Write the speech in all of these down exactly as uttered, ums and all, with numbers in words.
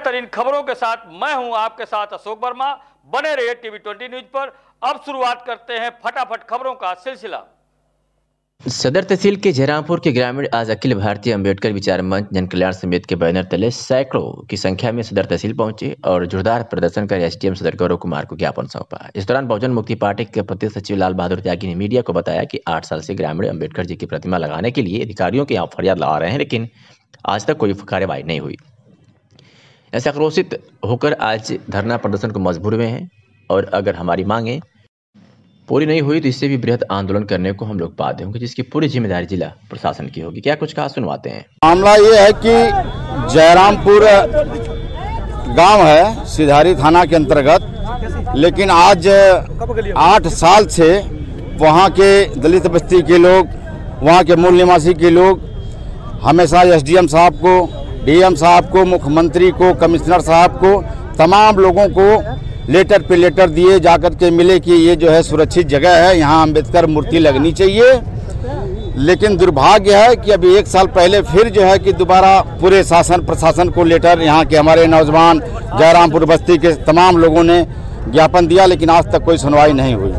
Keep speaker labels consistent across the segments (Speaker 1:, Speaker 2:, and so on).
Speaker 1: तरीन खबरों के साथ मैं हूं आपके साथ अशोक वर्मा। बने रहिए टीवी ट्वेंटी न्यूज पर। अब शुरुआत करते हैं फटाफट खबरों का सिलसिला।
Speaker 2: सदर तहसील के जयरामपुर के ग्रामीण आज अखिल भारतीय अंबेडकर विचार मंच जन कल्याण समिति के बैनर तले सैकड़ों की संख्या में सदर तहसील पहुंचे और जोरदार प्रदर्शन कर एसडीएम सदर गौरव कुमार को ज्ञापन सौंपा। इस दौरान बहुजन मुक्ति पार्टी के प्रदेश सचिव लाल बहादुर त्यागी ने मीडिया को बताया कि आठ साल से ग्रामीण अंबेडकर जी की प्रतिमा लगाने के लिए अधिकारियों के यहाँ फरियाद लगा रहे हैं, लेकिन आज तक कोई कार्यवाही नहीं हुई। ऐसे आक्रोशित होकर आज धरना प्रदर्शन को मजबूर में हैं और अगर हमारी मांगे पूरी नहीं हुई तो इससे भी बृहद आंदोलन करने को हम लोग बाध्य होंगे, जिसकी पूरी जिम्मेदारी जिला प्रशासन की होगी। क्या कुछ कहा सुनवाते हैं।
Speaker 3: मामला ये है कि जयरामपुर गांव है सिधारी थाना के अंतर्गत, लेकिन आज आठ साल से वहां के दलित बस्ती के लोग, वहां के मूल निवासी के लोग हमेशा एसडीएम साहब को, डीएम साहब को, मुख्यमंत्री को, कमिश्नर साहब को, तमाम लोगों को लेटर पे लेटर दिए, जाकर के मिले कि ये जो है सुरक्षित जगह है, यहाँ अंबेडकर मूर्ति लगनी चाहिए। लेकिन दुर्भाग्य है कि अभी एक साल पहले फिर जो है कि दोबारा पूरे शासन प्रशासन को लेटर, यहाँ के हमारे नौजवान जयरामपुर बस्ती के तमाम लोगों ने ज्ञापन दिया, लेकिन आज तक कोई सुनवाई नहीं हुई।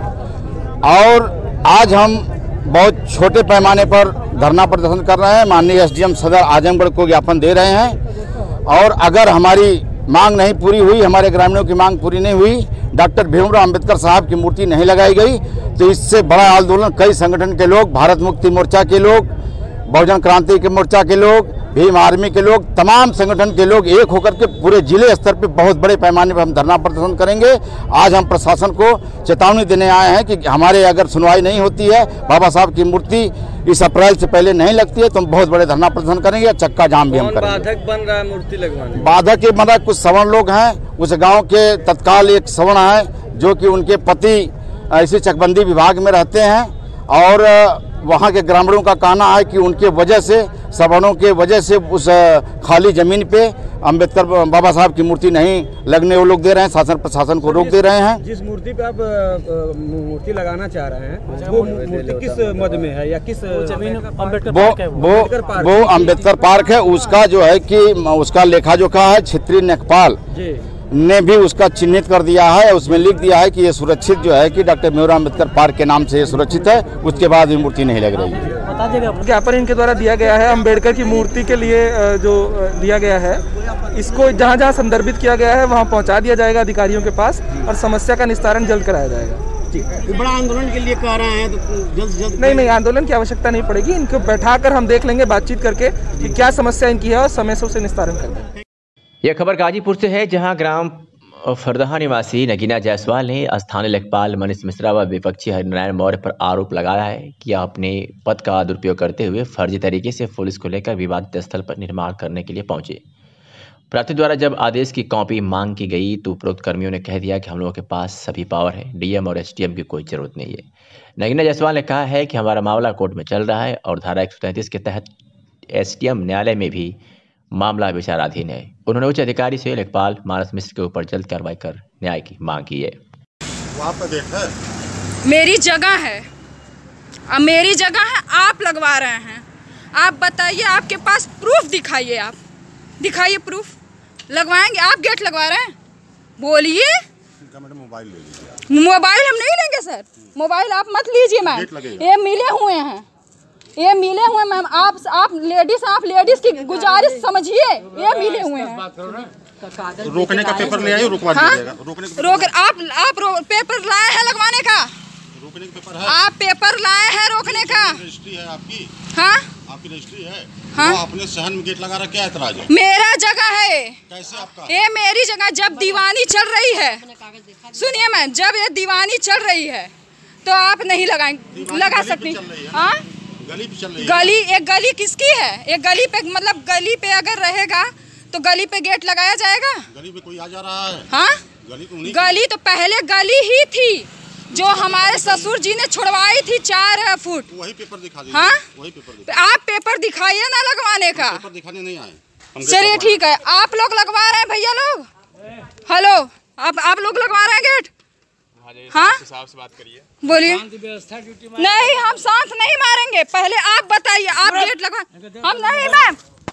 Speaker 3: और आज हम बहुत छोटे पैमाने पर धरना प्रदर्शन कर रहे हैं। माननीय एसडीएम सदर आजमगढ़ को ज्ञापन दे रहे हैं और अगर हमारी मांग नहीं पूरी हुई, हमारे ग्रामीणों की मांग पूरी नहीं हुई, डॉक्टर भीमराव अंबेडकर साहब की मूर्ति नहीं लगाई गई, तो इससे बड़ा आंदोलन कई संगठन के लोग, भारत मुक्ति मोर्चा के लोग, बहुजन क्रांति के मोर्चा के लोग, भीम आर्मी के लोग, तमाम संगठन के लोग एक होकर के पूरे जिले स्तर पे बहुत बड़े पैमाने पर हम धरना प्रदर्शन करेंगे। आज हम प्रशासन को चेतावनी देने आए हैं कि हमारे अगर सुनवाई नहीं होती है, बाबा साहब की मूर्ति इस अप्रैल से पहले नहीं लगती है, तो हम बहुत बड़े धरना प्रदर्शन करेंगे, चक्का जाम भी हम करेंगे।
Speaker 4: बाधक बन रहा है मूर्ति लगवाने?
Speaker 3: बाधक के मतलब कुछ सवर्ण लोग हैं, उस गाँव के तत्काल एक सवर्ण है जो कि उनके पति इसी चकबंदी विभाग में रहते हैं और वहाँ के ग्रामीणों का कहना है कि उनके वजह से, सवर्णों के वजह से उस खाली जमीन पे अंबेडकर बाबा साहब की मूर्ति नहीं लगने वो लोग दे रहे हैं, शासन प्रशासन को रोक दे रहे हैं।
Speaker 4: जिस मूर्ति पे आप मूर्ति लगाना चाह रहे हैं वो मूर्ति किस मद में है या किस जमीन?
Speaker 3: वो वो वो अंबेडकर पार्क है। उसका जो है कि उसका लेखा जोखा है क्षेत्रीय लेखपाल ने भी उसका चिन्हित कर दिया है, उसमें लिख दिया है कि ये सुरक्षित जो है कि डॉक्टर भीमराव अंबेडकर पार्क के नाम से ये सुरक्षित है, उसके बाद भी मूर्ति नहीं लग रही है।
Speaker 5: ज्ञापन इनके द्वारा दिया गया है अंबेडकर की मूर्ति के लिए जो दिया गया है, इसको जहां जहां संदर्भित किया गया है वहां पहुंचा दिया जाएगा अधिकारियों के पास और समस्या का निस्तारण जल्द कराया जाएगा।
Speaker 4: बड़ा आंदोलन के लिए कह रहे हैं तो जल्द जल्द
Speaker 5: नहीं नहीं आंदोलन की आवश्यकता नहीं पड़ेगी, इनको बैठाकर हम देख लेंगे बातचीत करके कि क्या समस्या इनकी है और समय से उसे निस्तारण कर देंगे।
Speaker 2: यह खबर गाजीपुर से है, जहां ग्राम फरदहा निवासी नगीना जायसवाल ने स्थानीय लेखपाल मनीष मिश्रा व विपक्षी हरिनारायण मौर्य पर आरोप लगाया है कि अपने पद का दुरुपयोग करते हुए फर्जी तरीके से पुलिस को लेकर विवादित स्थल पर निर्माण करने के लिए पहुंचे। प्रार्थी द्वारा जब आदेश की कॉपी मांग की गई तो उपरोक्त कर्मियों ने कह दिया कि हम लोगों के पास सभी पावर है, डीएम और एसडीएम की कोई जरूरत नहीं है। नगीना जायसवाल ने कहा है कि हमारा मामला कोर्ट में चल रहा है और धारा एक सौ तैंतीस के तहत एसडीएम न्यायालय में भी मामला विचाराधीन है। उन्होंने उच्च अधिकारी से लेखपाल मानस मिश्र के ऊपर जल्द कार्रवाई कर न्याय की मांग की है।
Speaker 6: वहाँ पे देखा
Speaker 7: मेरी जगह है, अब मेरी जगह है, आप लगवा रहे हैं। आप बताइए, आपके पास प्रूफ दिखाइए, आप दिखाइए प्रूफ। लगवाएंगे? आप गेट लगवा रहे हैं? बोलिए।
Speaker 6: मोबाइल ले लीजिए।
Speaker 7: मोबाइल हम नहीं लेंगे सर, मोबाइल आप मत लीजिए मैम, ये मिले हुए हैं, ये मिले हुए मैम। आप आप लेडीज आप लेडीज की गुजारिश समझिए, ये मिले हुए हैं।
Speaker 6: रोकने का पेपर ले आइए, रुकवा दीजिएगा। रोकने का
Speaker 7: रोक आप आप रो, पेपर लाए हैं लगवाने का?
Speaker 6: रोकने का पेपर है? आप
Speaker 7: पेपर लाए हैं रोकने का?
Speaker 6: रजिस्ट्री है आपकी?
Speaker 7: हाँ
Speaker 6: आपकी रजिस्ट्री है।
Speaker 7: हाँ?
Speaker 6: तो अपने सहन में गेट लगा रहा, क्या एतराज है?
Speaker 7: मेरा जगह है।
Speaker 6: कैसे आपका?
Speaker 7: ये मेरी जगह। जब दीवानी चल रही है, सुनिए मैम, जब ये दीवानी चल रही है तो आप नहीं लगाएंगे, लगा सकती। हाँ,
Speaker 6: गली पे चल रही है।
Speaker 7: गली, एक गली किसकी है? एक गली पे मतलब गली पे अगर रहेगा तो गली पे गेट लगाया जाएगा?
Speaker 6: गली पे कोई आ जा रहा है?
Speaker 7: हाँ,
Speaker 6: गली तो नहीं।
Speaker 7: गली तो पहले गली ही थी जो हमारे ससुर जी ने छुड़वाई थी चार फुट।
Speaker 6: वही पेपर दिखा दीजिए।
Speaker 7: हाँ,
Speaker 6: वही पेपर।
Speaker 7: आप पेपर दिखाइए ना लगवाने का।
Speaker 6: पेपर दिखाने नहीं आए।
Speaker 7: चलिए ठीक है, आप लोग लगवा रहे हैं भैया लोग? हेलो, आप आप लोग लगवा रहे हैं गेट? हाँ,
Speaker 5: साहब से बात करिए,
Speaker 7: बोलिए। नहीं, हम शांत नहीं मारेंगे, पहले आप बताइए। आप गेट लगवा, हम नहीं मैम,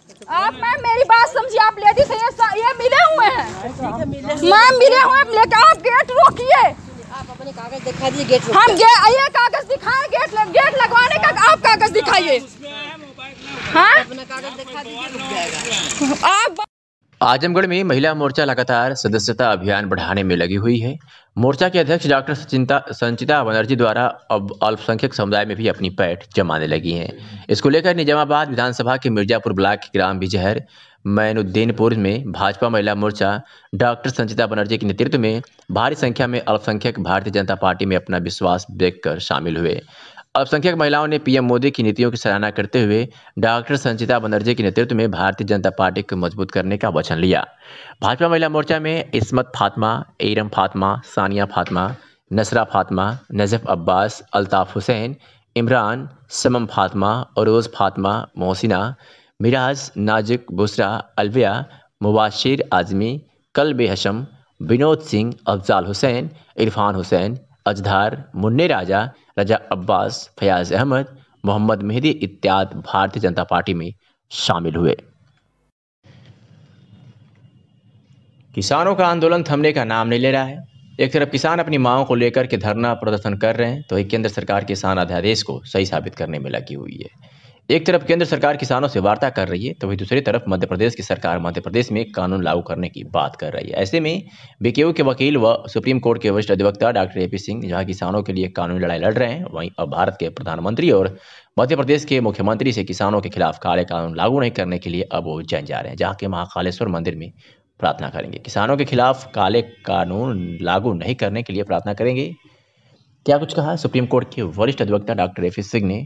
Speaker 7: आप मैम मेरी बात समझिए, आप लेडीज हैं, ये ये मिले हुए हैं मैम, मिले हुए हैं, लेकिन आप गेट रोकिए।
Speaker 8: आप अपने कागज दिखा दीजिए, गेट
Speaker 7: हम गे, ये कागज दिखाएं, गेट गेट लगवाने का आप कागज दिखाइए। हाँ
Speaker 8: अपना कागज दिखा दीजिए, रुक जाएगा।
Speaker 7: आप
Speaker 2: आजमगढ़ में महिला मोर्चा लगातार सदस्यता अभियान बढ़ाने में लगी हुई है। मोर्चा के अध्यक्ष डॉक्टर संचिता संचिता बनर्जी द्वारा अब अल्पसंख्यक समुदाय में भी अपनी पैठ जमाने लगी हैं। इसको लेकर निजामाबाद विधानसभा के मिर्जापुर ब्लॉक के ग्राम बिजहर मैनुद्दीनपुर में भाजपा महिला मोर्चा डॉक्टर संचिता बनर्जी के नेतृत्व में भारी संख्या में अल्पसंख्यक भारतीय जनता पार्टी में अपना विश्वास व्यक्त कर शामिल हुए। अल्पसंख्यक महिलाओं ने पीएम मोदी की नीतियों की सराहना करते हुए डॉक्टर संचिता बनर्जी के नेतृत्व में भारतीय जनता पार्टी को मजबूत करने का वचन लिया। भाजपा महिला मोर्चा में इस्मत फातिमा, एरम फातिमा, सानिया फातिमा, नसरा फातिमा, नजफ अब्बास, अल्ताफ हुसैन, इमरान, समम फातिमा, अरोज़ फातिमा, मोहसिना, मिराज, नाजिक, बुसरा, अलविया, मुबाशिर आज़मी, कल्बे हशम, विनोद सिंह, अफजाल हुसैन, इरफान हुसैन, अजधार, मुन्ने राजा, रजा अब्बास, फयाज अहमद, मोहम्मद मेहदी इत्यादि भारतीय जनता पार्टी में शामिल हुए। किसानों का आंदोलन थमने का नाम नहीं ले रहा है। एक तरफ किसान अपनी मांगों को लेकर के धरना प्रदर्शन कर रहे हैं, तो एक केंद्र सरकार किसान अध्यादेश को सही साबित करने में लगी हुई है। एक तरफ केंद्र सरकार किसानों से वार्ता कर रही है, तो वही दूसरी तरफ मध्य प्रदेश की सरकार मध्य प्रदेश में कानून लागू करने की बात कर रही है। ऐसे में बीकेयू के वकील व सुप्रीम कोर्ट के वरिष्ठ अधिवक्ता डॉक्टर एपी सिंह जहां किसानों के लिए कानूनी लड़ाई लड़ रहे हैं, वहीं अब भारत के प्रधानमंत्री और मध्य प्रदेश के मुख्यमंत्री से किसानों के खिलाफ काले कानून लागू नहीं करने के लिए अब वो उज्जैन जा रहे हैं, जहाँ के महाकालेश्वर मंदिर में प्रार्थना करेंगे। किसानों के खिलाफ काले कानून लागू नहीं करने के लिए प्रार्थना करेंगे। क्या कुछ कहा सुप्रीम कोर्ट के वरिष्ठ अधिवक्ता डॉक्टर एपी सिंह ने,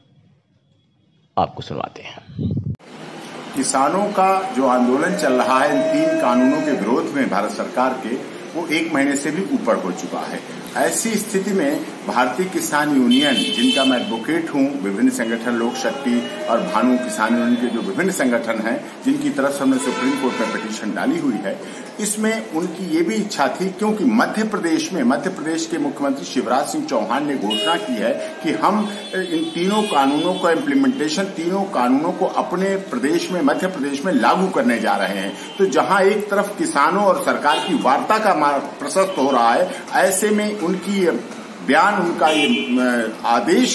Speaker 2: आपको सुनवाते हैं।
Speaker 9: किसानों का जो आंदोलन चल रहा है इन तीन कानूनों के विरोध में भारत सरकार के, वो एक महीने से भी ऊपर हो चुका है। ऐसी स्थिति में भारतीय किसान यूनियन, जिनका मैं एडवोकेट हूं, विभिन्न संगठन लोक शक्ति और भानु किसान यूनियन के जो विभिन्न संगठन हैं, जिनकी तरफ से हमने सुप्रीम कोर्ट में पिटीशन डाली हुई है, इसमें उनकी ये भी इच्छा थी, क्योंकि मध्य प्रदेश में मध्य प्रदेश के मुख्यमंत्री शिवराज सिंह चौहान ने घोषणा की है कि हम इन तीनों कानूनों का इम्प्लीमेंटेशन, तीनों कानूनों को अपने प्रदेश में, मध्य प्रदेश में लागू करने जा रहे हैं। तो जहां एक तरफ किसानों और सरकार की वार्ता का मार्ग प्रशस्त हो रहा है, ऐसे में उनकी बयान, उनका ये आदेश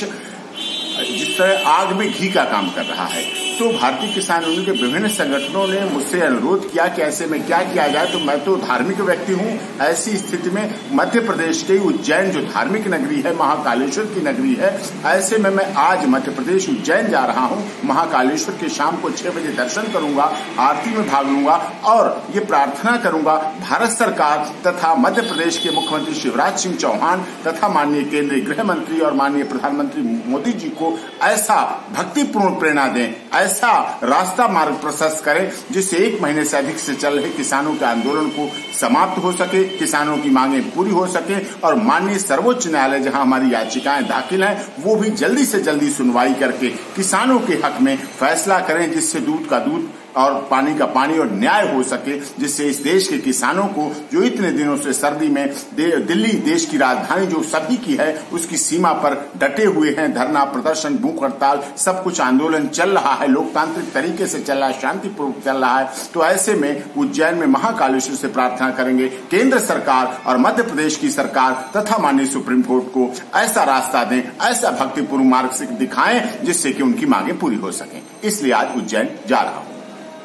Speaker 9: जिस तरह आग में घी का काम कर रहा है। तो भारतीय किसान यूनियन के विभिन्न संगठनों ने मुझसे अनुरोध किया कि ऐसे में क्या किया जाए। तो मैं तो धार्मिक व्यक्ति हूं, ऐसी स्थिति में मध्य प्रदेश के उज्जैन जो धार्मिक नगरी है, महाकालेश्वर की नगरी है, ऐसे में मैं आज मध्य प्रदेश उज्जैन जा रहा हूं। महाकालेश्वर के शाम को छह बजे दर्शन करूंगा, आरती में भाग लूंगा और ये प्रार्थना करूंगा भारत सरकार तथा मध्य प्रदेश के मुख्यमंत्री शिवराज सिंह चौहान तथा माननीय केंद्रीय गृह मंत्री और माननीय प्रधानमंत्री मोदी जी को ऐसा भक्तिपूर्ण प्रेरणा दें, ऐसा रास्ता मार्ग प्रशस्त करें, जिससे एक महीने से अधिक से चल रहे किसानों के आंदोलन को समाप्त हो सके, किसानों की मांगें पूरी हो सके और माननीय सर्वोच्च न्यायालय जहां हमारी याचिकाएं दाखिल हैं, वो भी जल्दी से जल्दी सुनवाई करके किसानों के हक में फैसला करें, जिससे दूध का दूध और पानी का पानी और न्याय हो सके, जिससे इस देश के किसानों को जो इतने दिनों से सर्दी में दे, दिल्ली देश की राजधानी जो सभी की है, उसकी सीमा पर डटे हुए हैं, धरना प्रदर्शन, भूख हड़ताल, सब कुछ आंदोलन चल रहा है, लोकतांत्रिक तरीके से चल रहा है, शांतिपूर्वक चल रहा है। तो ऐसे में उज्जैन में महाकालेश्वर से प्रार्थना करेंगे केंद्र सरकार और मध्य प्रदेश की सरकार तथा माननीय सुप्रीम कोर्ट को ऐसा रास्ता दें, ऐसा भक्तिपूर्ण मार्ग से दिखाएं, जिससे कि उनकी मांगें पूरी हो सकें। इसलिए आज उज्जैन जा रहा हूं।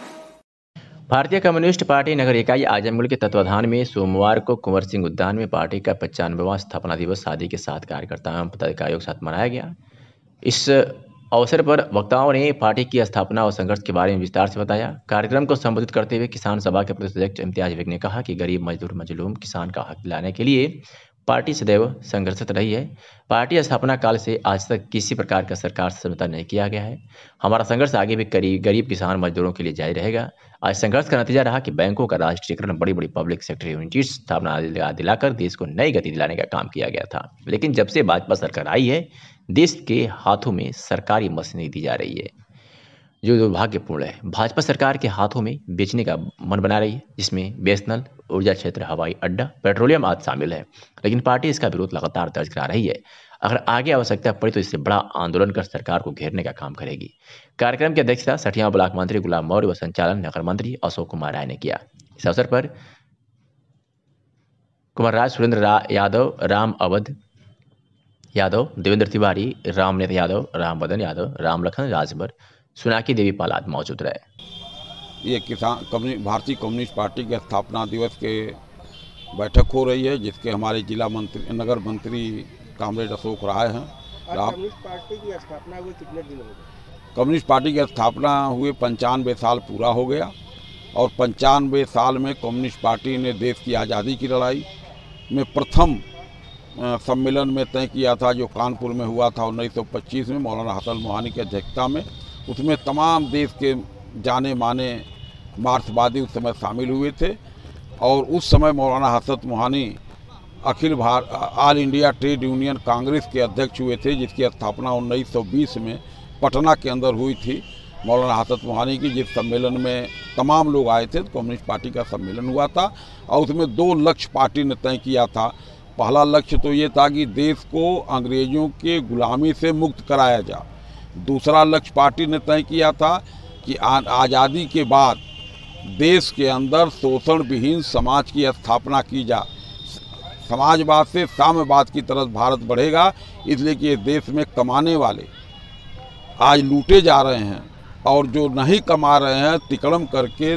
Speaker 2: भारतीय कम्युनिस्ट पार्टी नगर इकाई आजमगढ़ के तत्वाधान में सोमवार को कुंवर सिंह उद्यान में पार्टी का पचानवेवां स्थापना दिवस शादी के साथ कार्यकर्ताओं एवं पदाधिकारियों के साथ मनाया गया। इस अवसर पर वक्ताओं ने पार्टी की स्थापना और संघर्ष के बारे में विस्तार से बताया। कार्यक्रम को संबोधित करते हुए किसान सभा के प्रदेश अध्यक्ष इम्तियाज बेग ने कहा कि गरीब मजदूर मजलूम किसान का हक दिलाने के लिए पार्टी सदैव संघर्षरत रही है। पार्टी स्थापना काल से आज तक किसी प्रकार का सरकार से समझौता नहीं किया गया है। हमारा संघर्ष आगे भी गरीब गरीब किसान मजदूरों के लिए जारी रहेगा। आज संघर्ष का नतीजा रहा कि बैंकों का राष्ट्रीयकरण, बड़ी बड़ी पब्लिक सेक्टर यूनिट स्थापना दिलाकर देश को नई गति दिलाने का काम किया गया था। लेकिन जब से भाजपा सरकार आई है, देश के हाथों में सरकारी मशीनरी दी जा रही है, जो दुर्भाग्यपूर्ण है। भाजपा सरकार के हाथों में बेचने का मन बना रही है, जिसमें बीएसएनएल, ऊर्जा क्षेत्र, हवाई अड्डा, पेट्रोलियम आदि शामिल है। लेकिन पार्टी इसका विरोध लगातार दर्ज करा रही है। अगर आगे आवश्यकता पड़ी तो इससे बड़ा आंदोलन कर सरकार को घेरने का काम करेगी। कार्यक्रम की अध्यक्षता सठिया ब्लॉक मंत्री गुलाम मौर्य व संचालन नगर मंत्री अशोक कुमार राय ने किया। इस अवसर पर कुमार राज, सुरेंद्र रा, यादव, राम अवध यादव, देवेंद्र तिवारी, रामनेत यादव, राम बदन यादव, राम लखन राजभर, सुनाकी देवी पालाद मौजूद रहे।
Speaker 10: ये किसान कम्युनिस्ट भारतीय कम्युनिस्ट पार्टी के स्थापना दिवस के बैठक हो रही है, जिसके हमारे जिला मंत्री नगर मंत्री कामरेड अशोक राय हैं।
Speaker 4: कम्युनिस्ट पार्टी की स्थापना हुए कितने दिन हो गए?
Speaker 10: कम्युनिस्ट पार्टी की स्थापना हुए पंचानवे साल पूरा हो गया और पंचानवे साल में कम्युनिस्ट पार्टी ने देश की आज़ादी की लड़ाई में प्रथम सम्मेलन में तय किया था, जो कानपुर में हुआ था उन्नीस सौ पच्चीस में मौलाना हसन मोहानी की अध्यक्षता में। उसमें तमाम देश के जाने माने मार्क्सवादी उस समय शामिल हुए थे और उस समय मौलाना हसन मोहानी अखिल भार All India Trade Union Congress के अध्यक्ष हुए थे, जिसकी स्थापना उन्नीस सौ बीस में पटना के अंदर हुई थी मौलाना हसन मोहानी की, जिस सम्मेलन में तमाम लोग आए थे। तो कम्युनिस्ट पार्टी का सम्मेलन हुआ था और उसमें दो लक्ष्य पार्टी ने तय किया था। पहला लक्ष्य तो ये था कि देश को अंग्रेज़ों के गुलामी से मुक्त कराया जाए। दूसरा लक्ष्य पार्टी ने तय किया था कि आज़ादी के बाद देश के अंदर शोषण विहीन समाज की स्थापना की जाए। समाजवाद से साम्यवाद की तरफ भारत बढ़ेगा, इसलिए कि देश में कमाने वाले आज लूटे जा रहे हैं और जो नहीं कमा रहे हैं तिकड़म करके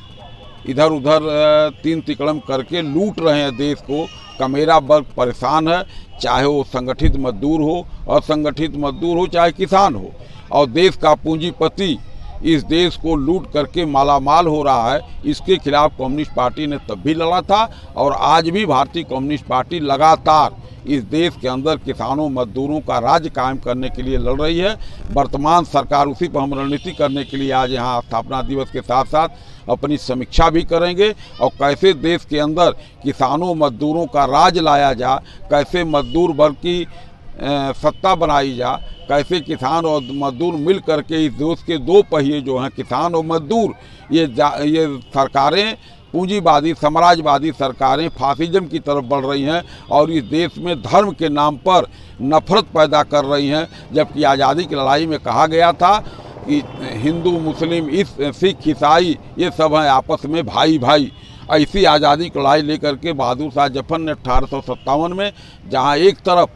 Speaker 10: इधर उधर तीन तिकड़म करके लूट रहे हैं देश को। कमेरा वर्ग परेशान है, चाहे वो संगठित मजदूर हो, असंगठित मजदूर हो, चाहे किसान हो, और देश का पूंजीपति इस देश को लूट करके मालामाल हो रहा है। इसके खिलाफ कम्युनिस्ट पार्टी ने तब भी लड़ा था और आज भी भारतीय कम्युनिस्ट पार्टी लगातार इस देश के अंदर किसानों मजदूरों का राज्य कायम करने के लिए लड़ रही है। वर्तमान सरकार उसी पर हम रणनीति करने के लिए आज यहाँ स्थापना दिवस के साथ साथ अपनी समीक्षा भी करेंगे और कैसे देश के अंदर किसानों मजदूरों का राज लाया जा, कैसे मजदूर वर्ग की सत्ता बनाई जा, कैसे किसान और मजदूर मिल करके इस देश के दो पहिए जो हैं किसान और मजदूर, ये ये सरकारें पूंजीवादी साम्राज्यवादी सरकारें फासिज्म की तरफ बढ़ रही हैं और इस देश में धर्म के नाम पर नफरत पैदा कर रही हैं। जबकि आज़ादी की लड़ाई में कहा गया था कि हिंदू मुस्लिम इस सिख ईसाई ये सब हैं आपस में भाई भाई। ऐसी आज़ादी की लड़ाई लेकर के बहादुर शाह जफर ने अठारह सौ सत्तावन में, जहाँ एक तरफ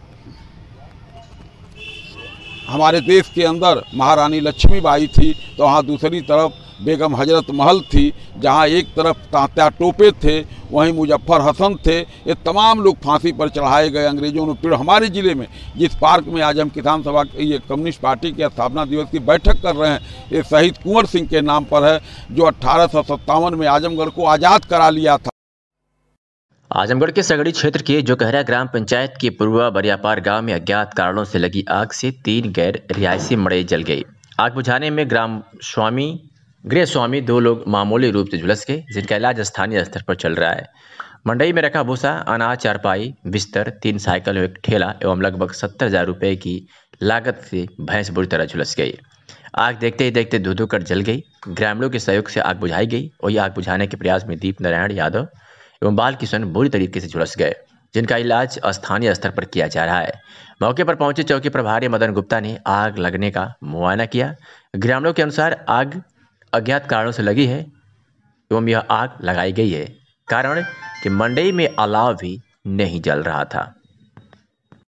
Speaker 10: हमारे देश के अंदर महारानी लक्ष्मीबाई थी तो वहाँ दूसरी तरफ बेगम हजरत महल थी, जहाँ एक तरफ तात्या टोपे थे वहीं मुजफ्फर हसन थे। ये तमाम लोग फांसी पर चढ़ाए गए अंग्रेजों ने। फिर हमारे ज़िले में जिस पार्क में आज हम किसान सभा ये कम्युनिस्ट पार्टी के स्थापना दिवस की बैठक कर रहे हैं, ये शहीद कुंवर सिंह के नाम पर है, जो अट्ठारह सौ सत्तावन में आजमगढ़ को आज़ाद करा लिया था।
Speaker 2: आजमगढ़ के सगड़ी क्षेत्र के जोकहरा ग्राम पंचायत के पूर्वा बरियापार गांव में अज्ञात कारणों से लगी आग से तीन गैर रिहायशी मड़ई जल गई। आग बुझाने में ग्राम स्वामी गृह स्वामी दो लोग मामूली रूप से झुलस गए, जिनका इलाज स्थानीय स्तर पर चल रहा है। मंडई में रखा भूसा, अनाज, चारपाई, बिस्तर, तीन साइकिल और एक ठेला एवं लगभग सत्तर हजार रुपये की लागत से भैंस बुरी तरह झुलस गई। आग देखते ही देखते धू धू कर जल गई। ग्रामीणों के सहयोग से आग बुझाई गई। वही आग बुझाने के प्रयास में दीप नारायण यादव एवं बाल किशन बुरी तरीके से झुलस गए, जिनका इलाज स्थानीय स्तर पर किया जा रहा है। मौके पर पहुंचे चौकी प्रभारी मदन गुप्ता ने आग लगने का मुआयना किया। ग्रामीणों के अनुसार आग अज्ञात कारणों से लगी है एवं यह आग लगाई गई है, कारण कि मंडई में अलाव भी नहीं जल रहा था।